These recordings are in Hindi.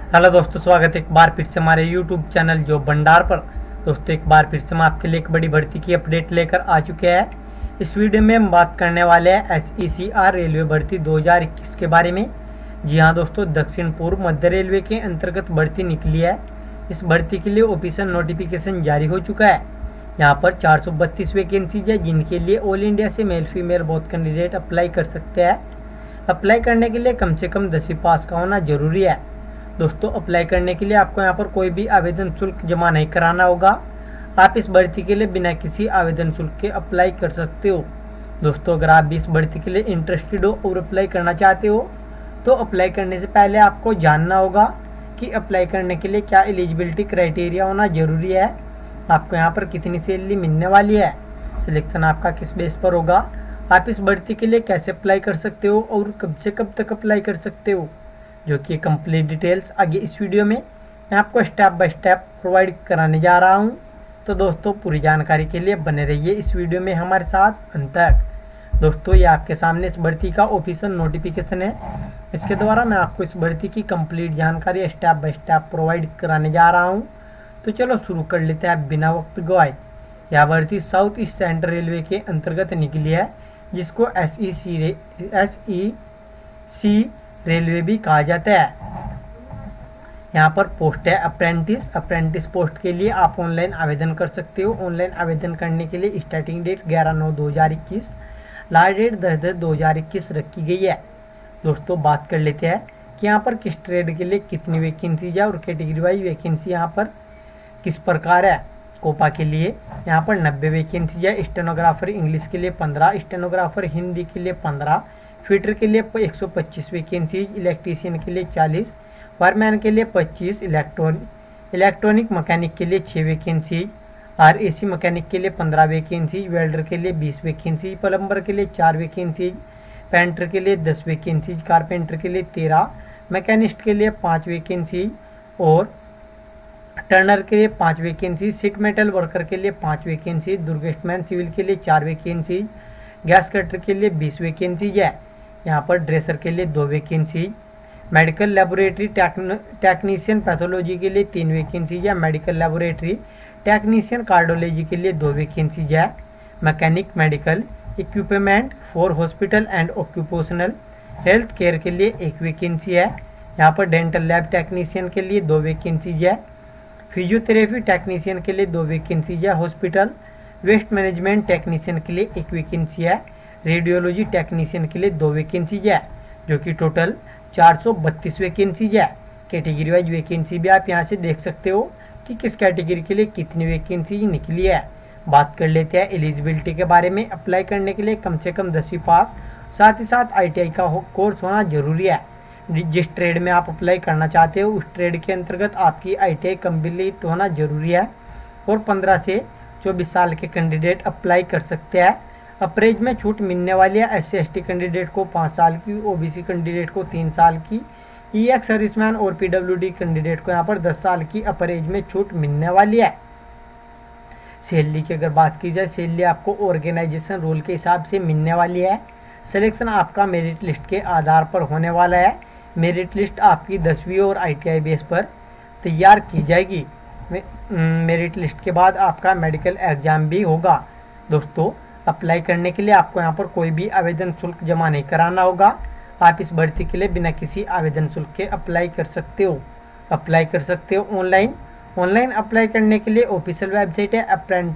हेलो दोस्तों, स्वागत है एक बार फिर से हमारे यूट्यूब चैनल जॉब भंडार पर। दोस्तों, एक बार फिर से हम आपके लिए एक बड़ी भर्ती की अपडेट लेकर आ चुके हैं। इस वीडियो में हम बात करने वाले हैं SECR रेलवे भर्ती 2021 के बारे में। जी हाँ दोस्तों, दक्षिण पूर्व मध्य रेलवे के अंतर्गत भर्ती निकली है। इस भर्ती के लिए ऑफिशियल नोटिफिकेशन जारी हो चुका है। यहाँ पर 432 वैकेंसीज है, जिनके लिए ऑल इंडिया से male female both candidate apply कर सकते हैं। अप्लाई करने के लिए कम से कम 10वीं पास का होना जरूरी है। दोस्तों, अप्लाई करने के लिए आपको यहाँ पर कोई भी आवेदन शुल्क जमा नहीं कराना होगा। आप इस भर्ती के लिए बिना किसी आवेदन शुल्क के अप्लाई कर सकते हो। दोस्तों, अगर आप भी इस भर्ती के लिए इंटरेस्टेड हो और अप्लाई करना चाहते हो तो अप्लाई करने से पहले आपको जानना होगा कि अप्लाई करने के लिए क्या एलिजिबिलिटी क्राइटेरिया होना जरूरी है, आपको यहाँ पर कितनी सैलरी मिलने वाली है, सिलेक्शन आपका किस बेस पर होगा, आप इस भर्ती के लिए कैसे अप्लाई कर सकते हो और कब से कब तक अप्लाई कर सकते हो, जो कि कंप्लीट डिटेल्स आगे इस वीडियो में मैं आपको स्टेप बाय स्टेप प्रोवाइड कराने जा रहा हूं। तो दोस्तों, पूरी जानकारी के लिए बने रहिए इस वीडियो में हमारे साथ अंत तक। दोस्तों, ये आपके सामने इस भर्ती का ऑफिशियल नोटिफिकेशन है। इसके द्वारा मैं आपको इस भर्ती की कंप्लीट जानकारी स्टेप बाय स्टेप प्रोवाइड कराने जा रहा हूँ। तो चलो शुरू कर लेते हैं बिना वक्त गवाए। यह भर्ती साउथ ईस्ट सेंट्रल रेलवे के अंतर्गत निकली है, जिसको SEC रेलवे भी कहा जाता है। यहाँ पर पोस्ट है अप्रेंटिस पोस्ट के लिए आप ऑनलाइन आवेदन कर सकते हो। ऑनलाइन आवेदन करने के लिए स्टार्टिंग डेट 11/9/2021, लास्ट डेट 10/10/2021 रखी गई है। दोस्तों, बात कर लेते हैं कि यहाँ पर किस ट्रेड के लिए कितनी वैकेंसी है और कैटेगरी वाइज वैकेंसी यहाँ पर किस प्रकार है। कोपा के लिए यहाँ पर 90 वैकेंसी है। स्टेनोग्राफर इंग्लिश के लिए 15, स्टेनोग्राफर हिंदी के लिए 15, फिटर के लिए 125 वैकेंसीज, इलेक्ट्रीशियन के लिए 40, वायरमैन के लिए 25, इलेक्ट्रॉनिक मैकेनिक के लिए 6 वैकेंसीज, RAC मैकेनिक के लिए 15 वैकेंसीज, वेल्डर के लिए 20 वैकेंसीज, प्लम्बर के लिए 4 वैकेंसीज, पेंटर के लिए 10 वैकेंसीज, कारपेंटर के लिए 13, मैकेनिस्ट के लिए 5 वैकेंसीज और टर्नर के लिए 5 वैकेंसीज, सीट मेटल वर्कर के लिए 5 वैकेंसीज, दुर्गेस्टमैन सिविल के लिए 4 वैकेंसीज, गैस कटर के लिए 20 वैकेंसीज है। यहाँ पर ड्रेसर के लिए 2 vacancy, medical laboratory technician pathology के लिए 3 वैकेंसीज है, मेडिकल लेबोरेटरी टेक्नीशियन कार्डियोलॉजी के लिए 2 वैकेंसीज है, mechanic medical equipment for hospital and occupational health care के लिए 1 वैकेंसी है। यहाँ पर डेंटल लैब टेक्नीशियन के लिए 2 वैकेंसीज है, फिजियोथेरेपी टेक्नीशियन के लिए 2 वैकेंसीज है, हॉस्पिटल वेस्ट मैनेजमेंट टेक्नीशियन के लिए 1 वैकेंसी है, रेडियोलॉजी टेक्नीशियन के लिए 2 वैकेंसीज है, जो कि टोटल 432 वैकेंसीज है। कैटेगरी वाइज वैकेंसी भी आप यहां से देख सकते हो कि किस कैटेगरी के लिए कितनी वैकेंसी निकली है। बात कर लेते हैं एलिजिबिलिटी के बारे में। अप्लाई करने के लिए कम से कम 10वीं पास, साथ ही साथ ITI का कोर्स होना जरूरी है। जिस ट्रेड में आप अप्लाई करना चाहते हो उस ट्रेड के अंतर्गत आपकी ITI कंप्लीट होना जरूरी है और 15 से 24 साल के कैंडिडेट अप्लाई कर सकते हैं। अप्रेज में छूट मिलने वाली है। SC/ST कैंडिडेट को 5 साल की, OBC कैंडिडेट को 3 साल की, EX सर्विसमैन और PWD कैंडिडेट को यहाँ पर 10 साल की अप्रेज में छूट मिलने वाली है। सैलरी की अगर बात की जाए, सैलरी आपको ऑर्गेनाइजेशन रूल के हिसाब से मिलने वाली है। सिलेक्शन आपका मेरिट लिस्ट के आधार पर होने वाला है। मेरिट लिस्ट आपकी 10वीं और ITI बेस पर तैयार की जाएगी। मेरिट लिस्ट के बाद आपका मेडिकल एग्जाम भी होगा। दोस्तों, अप्लाई करने के लिए आपको यहाँ पर कोई भी आवेदन शुल्क जमा नहीं कराना होगा। आप इस भर्ती के लिए बिना किसी आवेदन शुल्क के अप्लाई कर सकते हो। अप्लाई कर सकते हो ऑनलाइन अप्लाई करने के लिए ऑफिशियल वेबसाइट है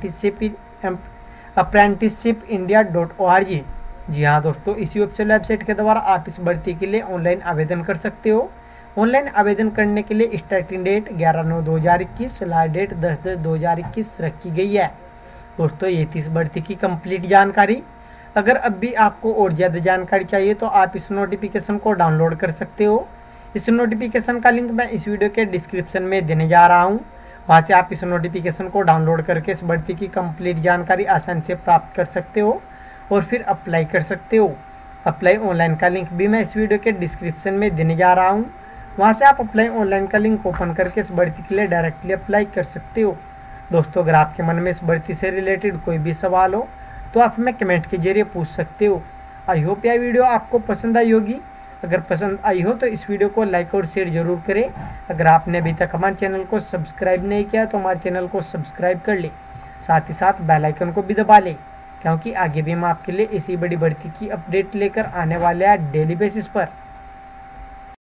apprenticeshipindia.org। जी हाँ दोस्तों, इसी ऑफिशियल वेबसाइट के द्वारा आप इस भर्ती के लिए ऑनलाइन आवेदन कर सकते हो। ऑनलाइन आवेदन करने के लिए स्टार्टिंग डेट 11/9/2021, लास्ट डेट 10/10/2021 रखी गई है। दोस्तों, ये थी इस भर्ती की कंप्लीट जानकारी। अगर अब भी आपको और ज़्यादा जानकारी चाहिए तो आप इस नोटिफिकेशन को डाउनलोड कर सकते हो। इस नोटिफिकेशन का लिंक मैं इस वीडियो के डिस्क्रिप्शन में देने जा रहा हूँ। वहाँ से आप इस नोटिफिकेशन को डाउनलोड करके इस भर्ती की कंप्लीट जानकारी आसानी से प्राप्त कर सकते हो और फिर अप्लाई कर सकते हो। अप्लाई ऑनलाइन का लिंक भी मैं इस वीडियो के डिस्क्रिप्शन में देने जा रहा हूँ। वहाँ से आप अप्लाई ऑनलाइन का लिंक ओपन करके इस भर्ती के लिए डायरेक्टली अप्लाई कर सकते हो। दोस्तों, अगर आपके मन में इस भर्ती से रिलेटेड कोई भी सवाल हो तो आप हमें कमेंट के जरिए पूछ सकते हो। आई होप यह वीडियो आपको पसंद आई होगी। अगर पसंद आई हो तो इस वीडियो को लाइक और शेयर जरूर करें। अगर आपने अभी तक हमारे चैनल को सब्सक्राइब नहीं किया तो हमारे चैनल को सब्सक्राइब कर ले, साथ ही साथ बेल आइकन को भी दबा लें, क्योंकि आगे भी हम आपके लिए इसी बड़ी भर्ती की अपडेट लेकर आने वाले हैं डेली बेसिस पर।